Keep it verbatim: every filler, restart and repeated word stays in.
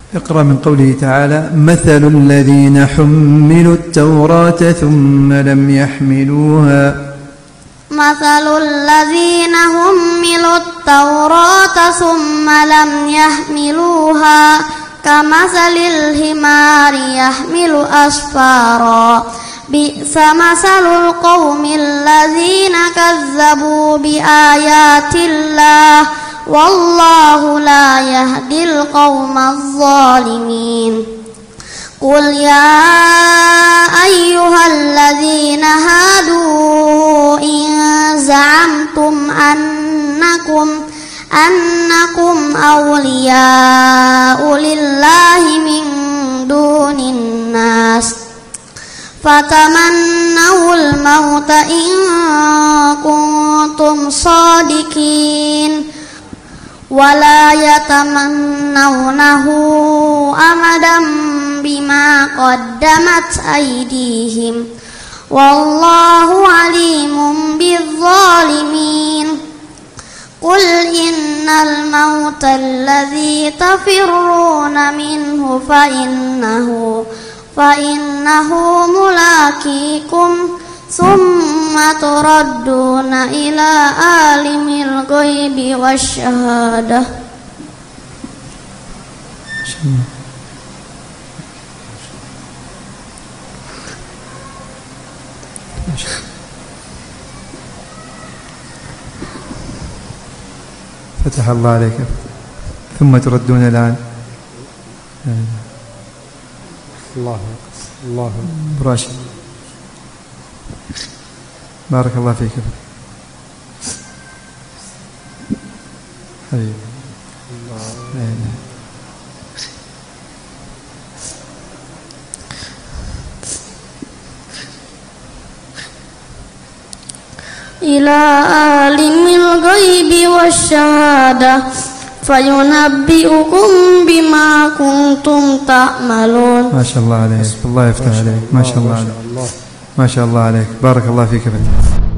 اقرأ من قوله تعالى: مثل الذين حملوا التوراة ثم لم يحملوها. مثل الذين حملوا التوراة ثم لم يحملوها كمثل الحمار يحمل أسفارا بئس مثل القوم الذين كذبوا بآيات الله والله لا يهدي القوم الظالمين. قل يا أيها الذين هادوا إن زعمتم أنكم أنكم أولياء لله من دون الناس فتمنوا الموت إن كنتم صادقين ولا يتمنونه أبدا بما قدمت أيديهم والله عليم بالظالمين. قل إن الموت الذي تفرون منه فإنه فإنه ملاقيكم ثم تردون إلى عالم الغيب والشهادة. فتح الله عليك. ثم تردون الآن. الله الله براشد بارك الله فيك حبيبي. إلى عالم الغيب والشهادة فينبئكم بما كنتم تعملون. ما شاء الله عليك، الله يفتح عليك، ما شاء الله عليك، ما شاء الله عليك، بارك الله فيك.